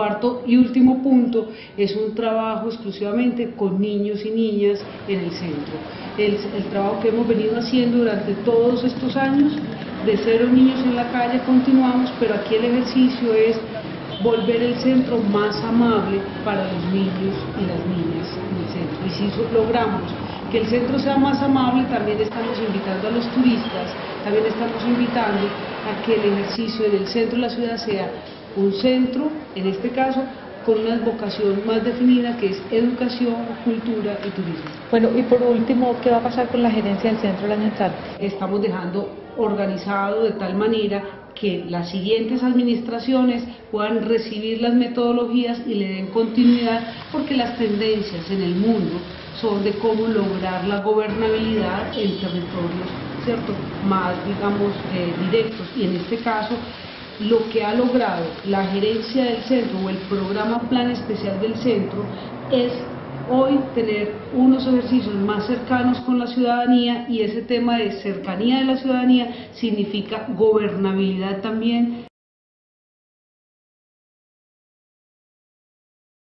cuarto y último punto es un trabajo exclusivamente con niños y niñas en el centro. El trabajo que hemos venido haciendo durante todos estos años, de 0 niños en la calle continuamos, pero aquí el ejercicio es volver el centro más amable para los niños y las niñas en el centro. Y si logramos que el centro sea más amable, también estamos invitando a los turistas, también estamos invitando a que el ejercicio en el centro de la ciudad sea un centro, en este caso, con una vocación más definida que es educación, cultura y turismo. Bueno, y por último, ¿qué va a pasar con la gerencia del centro el año entrante? Estamos dejando organizado de tal manera que las siguientes administraciones puedan recibir las metodologías y le den continuidad, porque las tendencias en el mundo son de cómo lograr la gobernabilidad en territorios, ¿cierto?, más, digamos, directos, y en este caso lo que ha logrado la gerencia del centro o el programa Plan Especial del Centro es hoy tener unos ejercicios más cercanos con la ciudadanía, y ese tema de cercanía de la ciudadanía significa gobernabilidad también